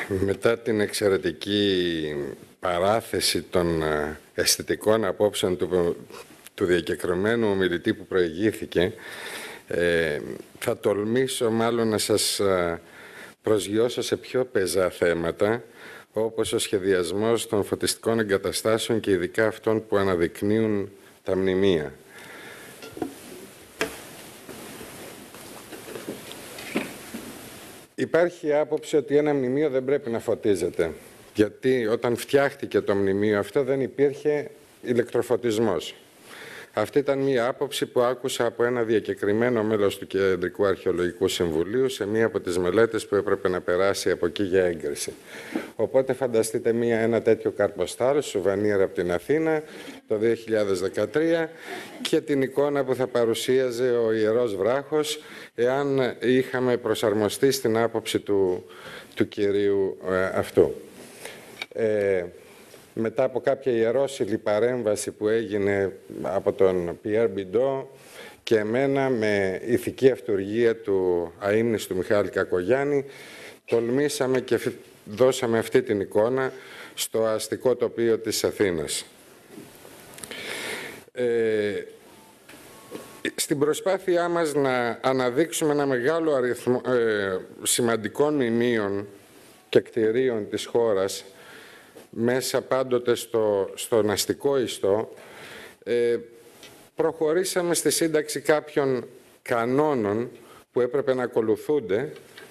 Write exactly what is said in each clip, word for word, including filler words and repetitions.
Μετά την εξαιρετική παράθεση των αισθητικών απόψεων του, του διακεκριμένου ομιλητή που προηγήθηκε, ε, θα τολμήσω μάλλον να σας προσγειώσω σε πιο πεζά θέματα, όπως ο σχεδιασμός των φωτιστικών εγκαταστάσεων και ειδικά αυτών που αναδεικνύουν τα μνημεία. Υπάρχει άποψη ότι ένα μνημείο δεν πρέπει να φωτίζεται, γιατί όταν φτιάχτηκε το μνημείο αυτό δεν υπήρχε ηλεκτροφωτισμός. Αυτή ήταν μία άποψη που άκουσα από ένα διακεκριμένο μέλος του Κεντρικού Αρχαιολογικού Συμβουλίου σε μία από τις μελέτες που έπρεπε να περάσει από εκεί για έγκριση. Οπότε φανταστείτε μία, ένα τέτοιο καρποστάλ, σουβανίρ από την Αθήνα, το δύο χιλιάδες δεκατρία και την εικόνα που θα παρουσίαζε ο Ιερός Βράχος εάν είχαμε προσαρμοστεί στην άποψη του, του κυρίου ε, αυτού. Ε, Μετά από κάποια ιερόσιλη παρέμβαση που έγινε από τον Πιέρ Μπιντό και εμένα με ηθική αυτουργία του αείμνηστου Μιχάλη Κακογιάννη, τολμήσαμε και δώσαμε αυτή την εικόνα στο αστικό τοπίο της Αθήνας. Ε, στην προσπάθειά μας να αναδείξουμε ένα μεγάλο αριθμό ε, σημαντικών μνημείων και κτηρίων της χώρας, μέσα πάντοτε στο, στον αστικό ιστό, ε, προχωρήσαμε στη σύνταξη κάποιων κανόνων που έπρεπε να ακολουθούνται,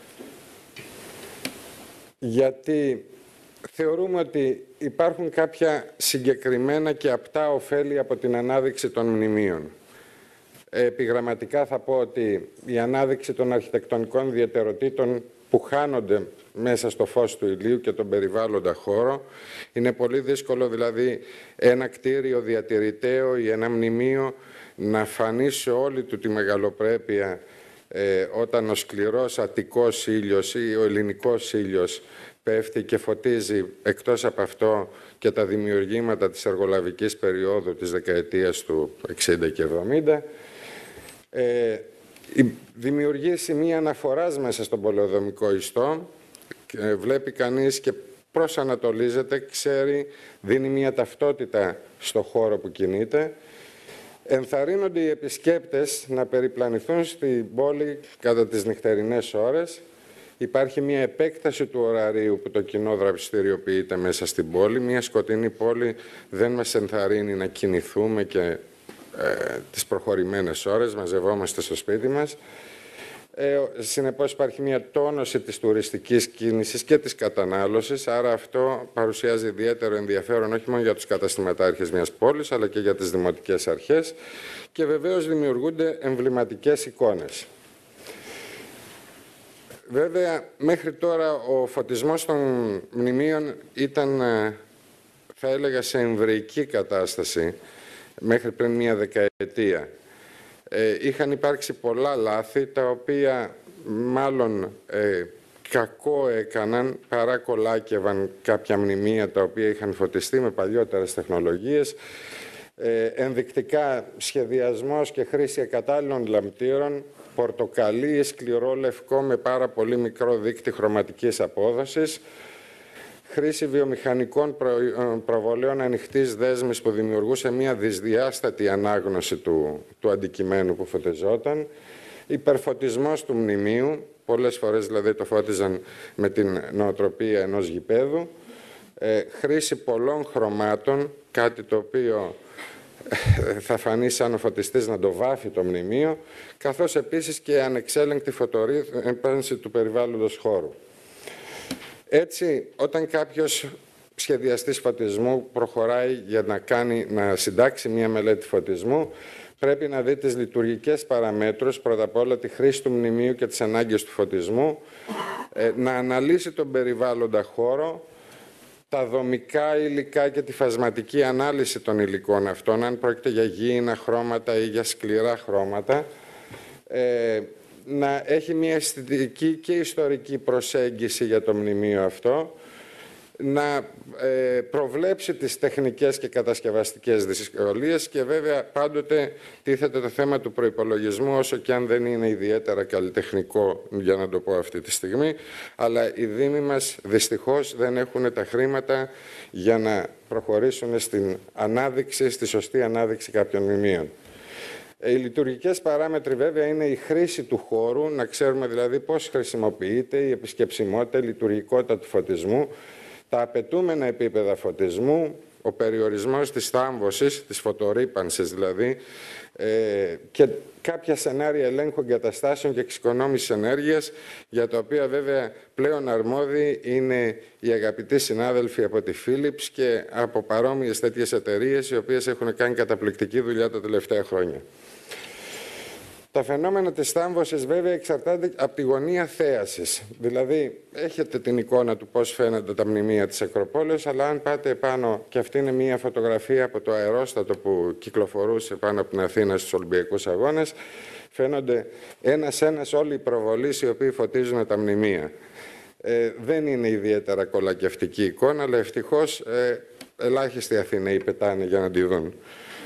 γιατί θεωρούμε ότι υπάρχουν κάποια συγκεκριμένα και απτά ωφέλη από την ανάδειξη των μνημείων. Επιγραμματικά θα πω ότι η ανάδειξη των αρχιτεκτονικών ιδιαιτεροτήτων που χάνονται μέσα στο φως του ηλίου και τον περιβάλλοντα χώρο. Είναι πολύ δύσκολο δηλαδή ένα κτίριο διατηρηταίο ή ένα μνημείο να φανεί σε όλη του τη μεγαλοπρέπεια ε, όταν ο σκληρός αττικός ήλιος ή ο ελληνικός ήλιος πέφτει και φωτίζει εκτός από αυτό και τα δημιουργήματα της εργολαβικής περίοδου της δεκαετίας του εξήντα και εβδομήντα. Ε, δημιουργεί σημεία αναφοράς μέσα στον πολεοδομικό ιστό. Βλέπει κανείς και προσανατολίζεται, ξέρει, δίνει μια ταυτότητα στο χώρο που κινείται. Ενθαρρύνονται οι επισκέπτες να περιπλανηθούν στην πόλη κατά τις νυχτερινές ώρες. Υπάρχει μια επέκταση του ωραρίου που το κοινό δραστηριοποιείται μέσα στην πόλη. Μια σκοτεινή πόλη δεν μας ενθαρρύνει να κινηθούμε και ε, τις προχωρημένες ώρες, μαζευόμαστε στο σπίτι μας. Ε, συνεπώς υπάρχει μια τόνωση της τουριστικής κίνησης και της κατανάλωσης, άρα αυτό παρουσιάζει ιδιαίτερο ενδιαφέρον όχι μόνο για τους καταστηματάρχες μιας πόλης, αλλά και για τις δημοτικές αρχές και βεβαίως δημιουργούνται εμβληματικές εικόνες. Βέβαια, μέχρι τώρα ο φωτισμός των μνημείων ήταν, θα έλεγα, σε εμβρυϊκή κατάσταση μέχρι πριν μια δεκαετία. Ε, είχαν υπάρξει πολλά λάθη, τα οποία μάλλον ε, κακό έκαναν, παρά κολάκευαν κάποια μνημεία τα οποία είχαν φωτιστεί με παλιότερες τεχνολογίες. Ε, ενδεικτικά σχεδιασμός και χρήση ακατάλληλων λαμπτήρων, πορτοκαλί ή σκληρό λευκό με πάρα πολύ μικρό δείκτη χρωματικής απόδοσης, χρήση βιομηχανικών προβολέων ανοιχτής δέσμης που δημιουργούσε μια δυσδιάστατη ανάγνωση του, του αντικειμένου που φωτιζόταν, υπερφωτισμός του μνημείου, πολλές φορές δηλαδή το φώτιζαν με την νοοτροπία ενός γηπέδου, ε, χρήση πολλών χρωμάτων, κάτι το οποίο θα φανεί σαν ο φωτιστής να το βάφει το μνημείο, καθώς επίσης και ανεξέλεγκτη φωτορρύπανση του περιβάλλοντος χώρου. Έτσι, όταν κάποιος σχεδιαστής φωτισμού προχωράει για να, κάνει, να συντάξει μια μελέτη φωτισμού, πρέπει να δει τις λειτουργικές παραμέτρους, πρώτα απ' όλα τη χρήση του μνημείου και τις ανάγκες του φωτισμού, να αναλύσει τον περιβάλλοντα χώρο, τα δομικά υλικά και τη φασματική ανάλυση των υλικών αυτών, αν πρόκειται για γήινα χρώματα ή για σκληρά χρώματα, ε, να έχει μια αισθητική και ιστορική προσέγγιση για το μνημείο αυτό να ε, προβλέψει τις τεχνικές και κατασκευαστικές δυσκολίες και βέβαια πάντοτε τίθεται το θέμα του προϋπολογισμού, όσο και αν δεν είναι ιδιαίτερα καλλιτεχνικό, για να το πω αυτή τη στιγμή, αλλά οι δήμοι μας δυστυχώς δεν έχουν τα χρήματα για να προχωρήσουν στην ανάδειξη, στη σωστή ανάδειξη κάποιων μνημείων. Οι λειτουργικές παράμετροι βέβαια είναι η χρήση του χώρου, να ξέρουμε δηλαδή πώς χρησιμοποιείται, η επισκεψιμότητα, η λειτουργικότητα του φωτισμού, τα απαιτούμενα επίπεδα φωτισμού, ο περιορισμός της θάμβωσης, της φωτορύπανσης δηλαδή, ε, και κάποια σενάρια ελέγχου εγκαταστάσεων και εξοικονόμησης ενέργειας, για τα οποία βέβαια πλέον αρμόδιοι είναι οι αγαπητοί συνάδελφοι από τη Philips και από παρόμοιες τέτοιες εταιρείες, οι οποίες έχουν κάνει καταπληκτική δουλειά τα τελευταία χρόνια. Τα φαινόμενα της θάμβωσης βέβαια εξαρτάται από τη γωνία θέασης. Δηλαδή, έχετε την εικόνα του πώς φαίνονται τα μνημεία της Ακροπόλεως, αλλά αν πάτε επάνω, και αυτή είναι μια φωτογραφία από το αερόστατο που κυκλοφορούσε πάνω από την Αθήνα στους Ολυμπιακούς Αγώνες, φαίνονται ένας-ένας όλοι οι προβολείς οι οποίοι φωτίζουν τα μνημεία. Ε, δεν είναι ιδιαίτερα κολακευτική εικόνα, αλλά ευτυχώς ε, ελάχιστοι Αθηναίοι πετάνε για να τη δουν.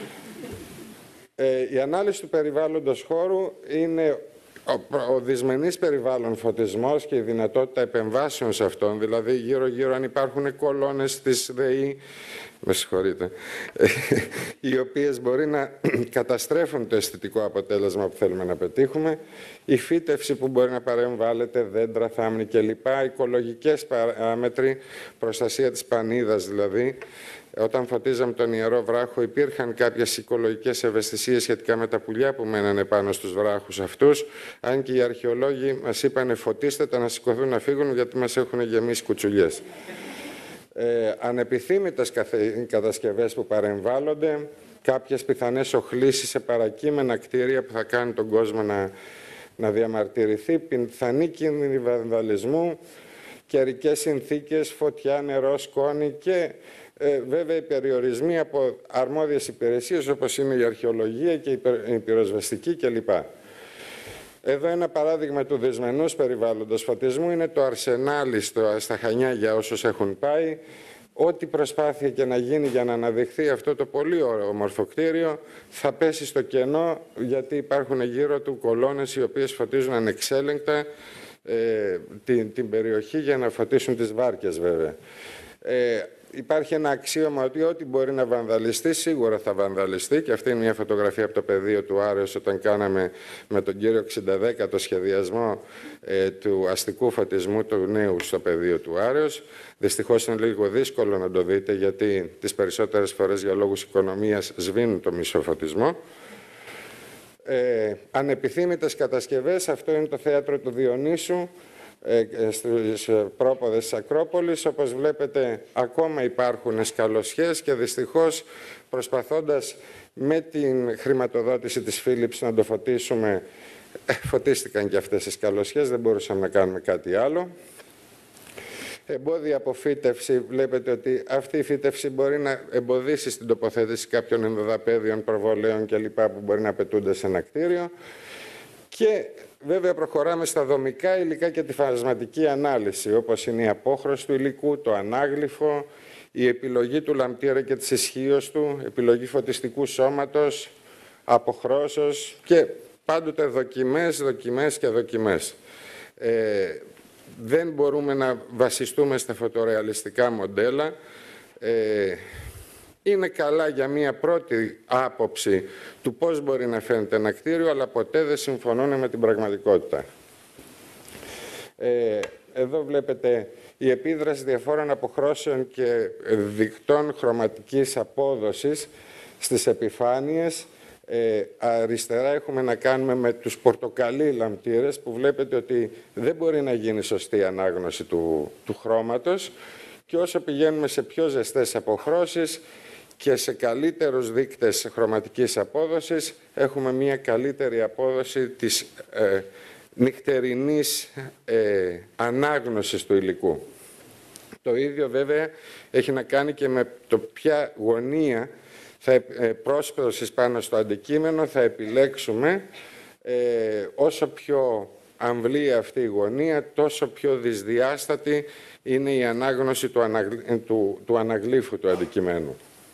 Ε, η ανάλυση του περιβάλλοντος χώρου είναι ο, ο δυσμενής περιβάλλον φωτισμός και η δυνατότητα επεμβάσεων σε αυτόν, δηλαδή γύρω-γύρω αν υπάρχουν κολόνες της ΔΕΗ, με συγχωρείτε, οι οποίες μπορεί να καταστρέφουν το αισθητικό αποτέλεσμα που θέλουμε να πετύχουμε, η φύτευση που μπορεί να παρεμβάλλεται, δέντρα, θάμνη κλπ, οικολογικές παράμετροι, προστασία της πανίδας δηλαδή. Όταν φωτίζαμε τον Ιερό Βράχο υπήρχαν κάποιες οικολογικές ευαισθησίες σχετικά με τα πουλιά που μένανε πάνω στους βράχους αυτούς, αν και οι αρχαιολόγοι μας είπανε φωτίστε τα να σηκωθούν να φύγουν γιατί μας έχουν γεμίσει κουτσουλιές. Ε, ανεπιθύμητες κατασκευές που παρεμβάλλονται, κάποιες πιθανές οχλήσεις σε παρακείμενα κτίρια που θα κάνουν τον κόσμο να, να διαμαρτυρηθεί, πιθανή κίνδυνη βανδαλισμού, καιρικές συνθήκες, φωτιά, νερό, σκόνη και ε, βέβαια οι περιορισμοί από αρμόδιες υπηρεσίες όπως είναι η αρχαιολογία και η πυροσβεστική κλπ. Εδώ ένα παράδειγμα του δυσμενούς περιβάλλοντος φωτισμού είναι το Αρσενάλι στο, στα Χανιά για όσους έχουν πάει. Ό,τι προσπάθεια και να γίνει για να αναδειχθεί αυτό το πολύ όμορφο κτίριο θα πέσει στο κενό, γιατί υπάρχουν γύρω του κολόνες οι οποίες φωτίζουν ανεξέλεγκτα ε, την, την περιοχή για να φωτίσουν τις βάρκες βέβαια. Ε, Υπάρχει ένα αξίωμα ότι ό,τι μπορεί να βανδαλιστεί, σίγουρα θα βανδαλιστεί, και αυτή είναι μια φωτογραφία από το πεδίο του Άρεως όταν κάναμε με τον κύριο εξήντα δέκα το σχεδιασμό ε, του αστικού φωτισμού του νέου στο πεδίο του Άρεως. Δυστυχώς είναι λίγο δύσκολο να το δείτε, γιατί τις περισσότερες φορές για λόγους οικονομίας σβήνουν το μισό φωτισμό. Ε, ανεπιθύμητες κατασκευές, αυτό είναι το θέατρο του Διονύσου, στις πρόποδες της Ακρόπολης. Όπως βλέπετε ακόμα υπάρχουν σκαλωσιές και δυστυχώς προσπαθώντας με την χρηματοδότηση της Philips να το φωτίσουμε, φωτίστηκαν και αυτές οι σκαλωσιές, δεν μπορούσαμε να κάνουμε κάτι άλλο. Εμπόδια από φύτευση, βλέπετε ότι αυτή η φύτευση μπορεί να εμποδίσει στην τοποθέτηση κάποιων ενδοδαπέδιων, προβολέων κλπ. Που μπορεί να απαιτούνται σε ένα κτίριο. Και βέβαια προχωράμε στα δομικά υλικά και τη φασματική ανάλυση, όπως είναι η απόχρωση του υλικού, το ανάγλυφο, η επιλογή του λαμπτήρα και της ισχύως του, επιλογή φωτιστικού σώματος, αποχρώσεως και πάντοτε δοκιμές, δοκιμές και δοκιμές. Ε, δεν μπορούμε να βασιστούμε στα φωτορεαλιστικά μοντέλα. Ε, Είναι καλά για μία πρώτη άποψη του πώς μπορεί να φαίνεται ένα κτίριο, αλλά ποτέ δεν συμφωνούν με την πραγματικότητα. Ε, εδώ βλέπετε η επίδραση διαφόρων αποχρώσεων και δικτών χρωματικής απόδοσης στις επιφάνειες. Ε, αριστερά έχουμε να κάνουμε με τους πορτοκαλί λαμπτήρες, που βλέπετε ότι δεν μπορεί να γίνει σωστή ανάγνωση του, του χρώματος, και όσο πηγαίνουμε σε πιο ζεστές αποχρώσεις και σε καλύτερους δείκτες χρωματικής απόδοσης, έχουμε μια καλύτερη απόδοση της ε, νυχτερινής ε, ανάγνωσης του υλικού. Το ίδιο βέβαια έχει να κάνει και με το ποια γωνία θα, ε, πρόσπροσης πάνω στο αντικείμενο θα επιλέξουμε. Ε, όσο πιο αμβλή αυτή η γωνία, τόσο πιο δυσδιάστατη είναι η ανάγνωση του, αναγλ... του... του αναγλύφου του αντικειμένου.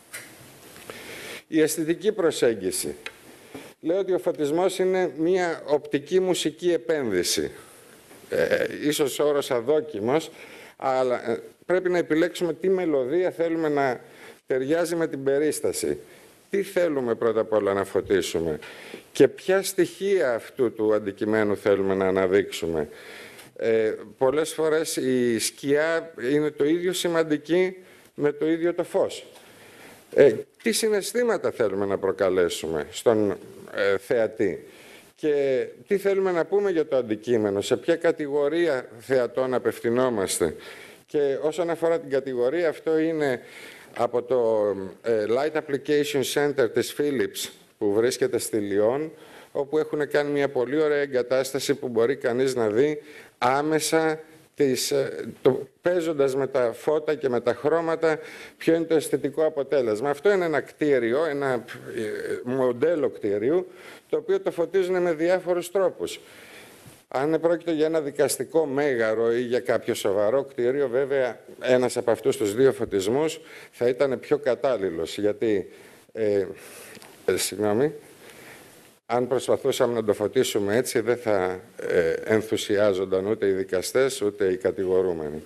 Η αισθητική προσέγγιση. Λέω ότι ο φωτισμός είναι μια οπτική μουσική επένδυση. Ε, ίσως ο όρος αδόκιμος, αλλά ε, πρέπει να επιλέξουμε τι μελωδία θέλουμε να ταιριάζει με την περίσταση. Τι θέλουμε πρώτα απ' όλα να φωτίσουμε και ποια στοιχεία αυτού του αντικειμένου θέλουμε να αναδείξουμε. Ε, πολλές φορές η σκιά είναι το ίδιο σημαντική με το ίδιο το φως. Ε, τι συναισθήματα θέλουμε να προκαλέσουμε στον ε, θεατή και τι θέλουμε να πούμε για το αντικείμενο, σε ποια κατηγορία θεατών απευθυνόμαστε. Και όσον αφορά την κατηγορία, αυτό είναι από το ε, Light Application Center της Philips που βρίσκεται στη Λιόν, όπου έχουν κάνει μια πολύ ωραία εγκατάσταση που μπορεί κανείς να δει άμεσα Της, το, παίζοντας με τα φώτα και με τα χρώματα, ποιο είναι το αισθητικό αποτέλεσμα. Αυτό είναι ένα κτίριο, ένα ε, μοντέλο κτίριου, το οποίο το φωτίζουν με διάφορους τρόπους. Αν πρόκειται για ένα δικαστικό μέγαρο ή για κάποιο σοβαρό κτίριο, βέβαια ένας από αυτούς τους δύο φωτισμούς θα ήταν πιο κατάλληλος, γιατί, ε, ε, συγγνώμη, αν προσπαθούσαμε να το φωτίσουμε έτσι, δεν θα ε, ενθουσιάζονταν ούτε οι δικαστές, ούτε οι κατηγορούμενοι.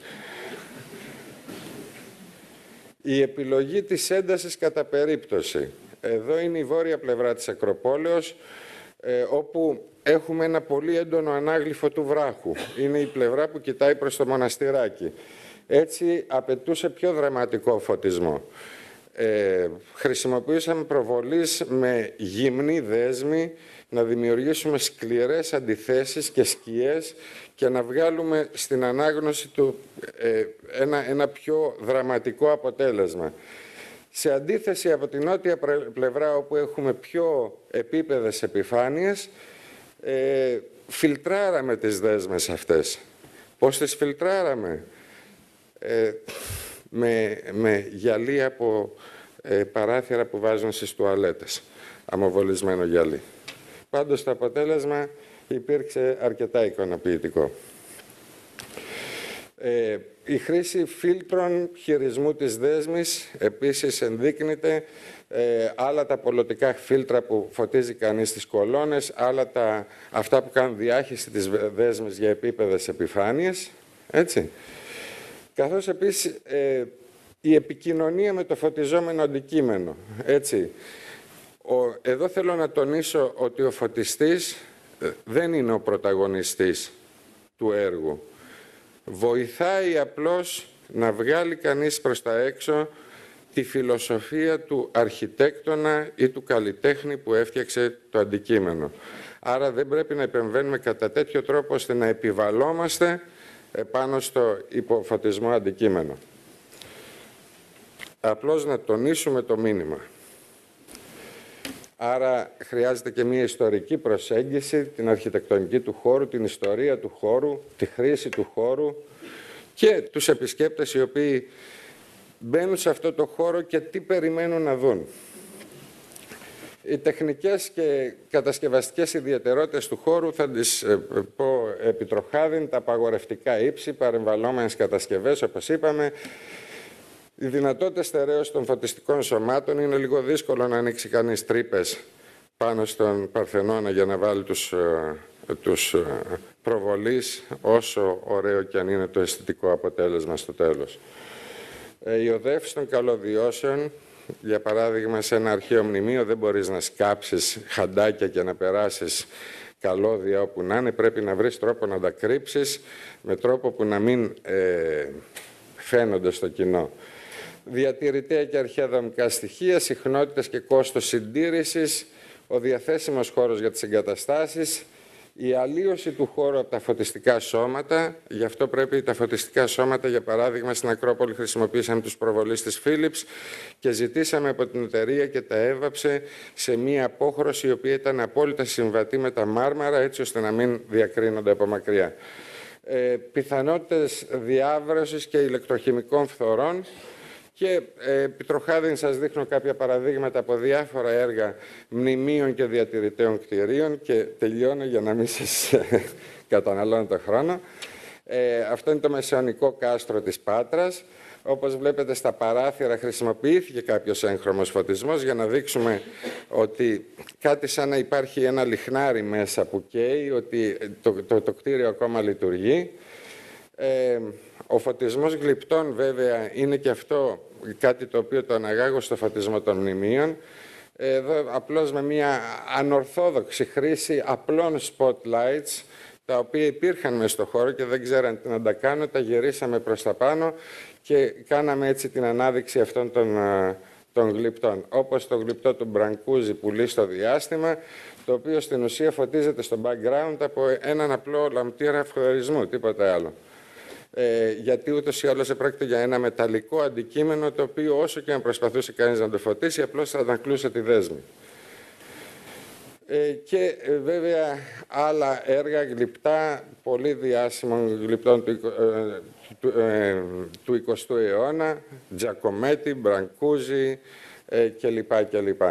Η επιλογή της έντασης κατά περίπτωση. Εδώ είναι η βόρεια πλευρά της Ακροπόλεως, ε, όπου έχουμε ένα πολύ έντονο ανάγλυφο του βράχου. Είναι η πλευρά που κοιτάει προς το μοναστηράκι. Έτσι απαιτούσε πιο δραματικό φωτισμό. Ε, χρησιμοποιήσαμε προβολής με γυμνή δέσμη, να δημιουργήσουμε σκληρές αντιθέσεις και σκιές και να βγάλουμε στην ανάγνωση του ε, ένα, ένα πιο δραματικό αποτέλεσμα. Σε αντίθεση από την νότια πλευρά, όπου έχουμε πιο επίπεδες επιφάνειες, ε, φιλτράραμε τις δέσμες αυτές. Πώς τις φιλτράραμε? Ε, με, με γυαλί από ε, παράθυρα που βάζουν στις τουαλέτες, αμοβολισμένο γυαλί. Πάντως το αποτέλεσμα υπήρξε αρκετά ικανοποιητικό. Ε, η χρήση φίλτρων χειρισμού της δέσμης επίσης ενδείκνυται, ε, άλλα τα πολιτικά φίλτρα που φωτίζει κανείς στις κολόνες, άλλα τα, αυτά που κάνουν διάχυση της δέσμης για επίπεδες επιφάνειες, έτσι. Καθώς επίσης ε, η επικοινωνία με το φωτιζόμενο αντικείμενο. Έτσι, ο, εδώ θέλω να τονίσω ότι ο φωτιστής ε, δεν είναι ο πρωταγωνιστής του έργου. Βοηθάει απλώς να βγάλει κανείς προς τα έξω τη φιλοσοφία του αρχιτέκτονα ή του καλλιτέχνη που έφτιαξε το αντικείμενο. Άρα δεν πρέπει να επεμβαίνουμε κατά τέτοιο τρόπο ώστε να επιβαλόμαστε επάνω στο υποφωτισμό αντικείμενο. Απλώς να τονίσουμε το μήνυμα. Άρα χρειάζεται και μια ιστορική προσέγγιση, την αρχιτεκτονική του χώρου, την ιστορία του χώρου, τη χρήση του χώρου και τους επισκέπτες οι οποίοι μπαίνουν σε αυτό το χώρο και τι περιμένουν να δουν. Οι τεχνικές και κατασκευαστικές ιδιαιτερότητες του χώρου θα τις ε, πω επιτροχάδιν, τα απαγορευτικά ύψη, παρεμβαλλόμενες κατασκευές, όπως είπαμε. Οι δυνατότητες στερέωσης των φωτιστικών σωμάτων, είναι λίγο δύσκολο να ανοίξει κανείς τρύπες πάνω στον Παρθενώνα για να βάλει τους, ε, τους ε, προβολείς, όσο ωραίο και αν είναι το αισθητικό αποτέλεσμα στο τέλος. Ε, οι οδεύσεις των καλωδιώσεων, για παράδειγμα, σε ένα αρχαίο μνημείο δεν μπορείς να σκάψεις χαντάκια και να περάσεις καλώδια όπου να είναι. Πρέπει να βρεις τρόπο να τα κρύψεις με τρόπο που να μην ε, φαίνονται στο κοινό. Διατηρητέα και αρχαία δομικά στοιχεία, συχνότητες και κόστος συντήρησης, ο διαθέσιμος χώρος για τις εγκαταστάσεις, η αλλίωση του χώρου από τα φωτιστικά σώματα. Γι' αυτό πρέπει τα φωτιστικά σώματα, για παράδειγμα, στην Ακρόπολη χρησιμοποίησαμε τους προβολείς της Philips και ζητήσαμε από την εταιρεία και τα έβαψε σε μία απόχρωση η οποία ήταν απόλυτα συμβατή με τα μάρμαρα, έτσι ώστε να μην διακρίνονται από μακριά. Ε, πιθανότητες διάβρωσης και ηλεκτροχημικών φθορών Και ε, επιτροχάδιν σας δείχνω κάποια παραδείγματα από διάφορα έργα μνημείων και διατηρητέων κτηρίων και τελειώνω για να μην σας καταναλώνω το χρόνο. Ε, αυτό είναι το μεσαιωνικό κάστρο της Πάτρας. Όπως βλέπετε στα παράθυρα χρησιμοποιήθηκε κάποιος έγχρωμος φωτισμός για να δείξουμε ότι κάτι σαν να υπάρχει ένα λιχνάρι μέσα που καίει, ότι το, το, το κτίριο ακόμα λειτουργεί. Ε, ο φωτισμός γλυπτών βέβαια είναι και αυτό κάτι το οποίο το αναγάγω στο φωτισμό των μνημείων. Εδώ απλώς με μια ανορθόδοξη χρήση απλών spotlights, τα οποία υπήρχαν μες στο χώρο και δεν ξέραν τι να τα κάνω, τα γυρίσαμε προς τα πάνω και κάναμε έτσι την ανάδειξη αυτών των, των γλυπτών. Όπως το γλυπτό του Μπρανκούζη πουλί στο διάστημα, το οποίο στην ουσία φωτίζεται στο background από έναν απλό λαμπτήρα φωτορισμού, τίποτα άλλο. Ε, γιατί ούτως ή άλλως επρόκειται για ένα μεταλλικό αντικείμενο, το οποίο όσο και αν προσπαθούσε κανείς να το φωτίσει, απλώς θα αντανακλούσε τη δέσμη. Ε, και ε, βέβαια άλλα έργα γλυπτά, πολύ διάσημων γλυπτών του, ε, του, ε, του εικοστού αιώνα, Τζακομέτη, Μπρανκούζη ε, κλπ. κλπ.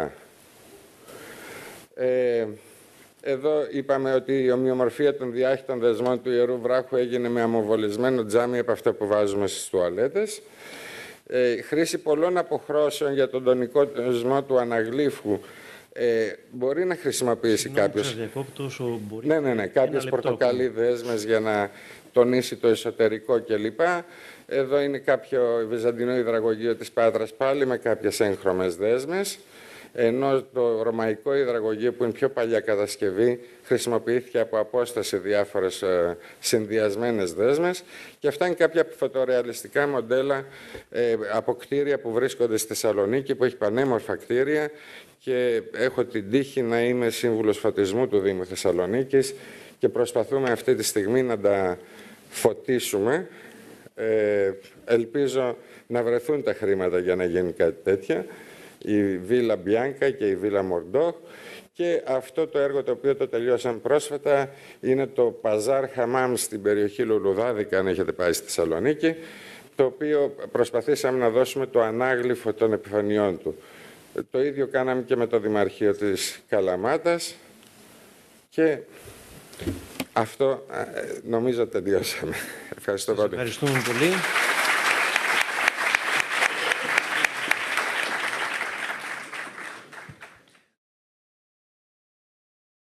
Ε, Εδώ είπαμε ότι η ομοιομορφία των διάχυτων δεσμών του Ιερού Βράχου έγινε με αμοβολισμένο τζάμι από αυτό που βάζουμε στις τουαλέτες. Ε, χρήση πολλών αποχρώσεων για τον τονικό δεσμό του αναγλύφου ε, μπορεί να χρησιμοποιήσει κάποιος. Μπορεί... Ναι, ναι, ναι, κάποιες πορτοκαλί δέσμες για να τονίσει το εσωτερικό κλπ. Εδώ είναι κάποιο βυζαντινό υδραγωγείο της Πάτρας πάλι με κάποιες έγχρωμες δέσμες. Ενώ το ρωμαϊκό υδραγωγείο, που είναι πιο παλιά κατασκευή, χρησιμοποιήθηκε από απόσταση διάφορες ε, συνδυασμένες δέσμες, και αυτά είναι κάποια φωτορεαλιστικά μοντέλα ε, από κτίρια που βρίσκονται στη Θεσσαλονίκη, που έχει πανέμορφα κτίρια, και έχω την τύχη να είμαι σύμβουλος φωτισμού του Δήμου Θεσσαλονίκης και προσπαθούμε αυτή τη στιγμή να τα φωτίσουμε. Ε, ελπίζω να βρεθούν τα χρήματα για να γίνει κάτι τέτοιο. Η Βίλα Μπιάνκα και η Βίλα Μορντόχ, και αυτό το έργο το οποίο το τελειώσαμε πρόσφατα είναι το Παζάρ Χαμάμ στην περιοχή Λουλουδάδικα, αν έχετε πάει στη Θεσσαλονίκη, το οποίο προσπαθήσαμε να δώσουμε το ανάγλυφο των επιφανειών του. Το ίδιο κάναμε και με το Δημαρχείο της Καλαμάτας και αυτό νομίζω τελειώσαμε. Ευχαριστώ πολύ. Ευχαριστούμε πολύ.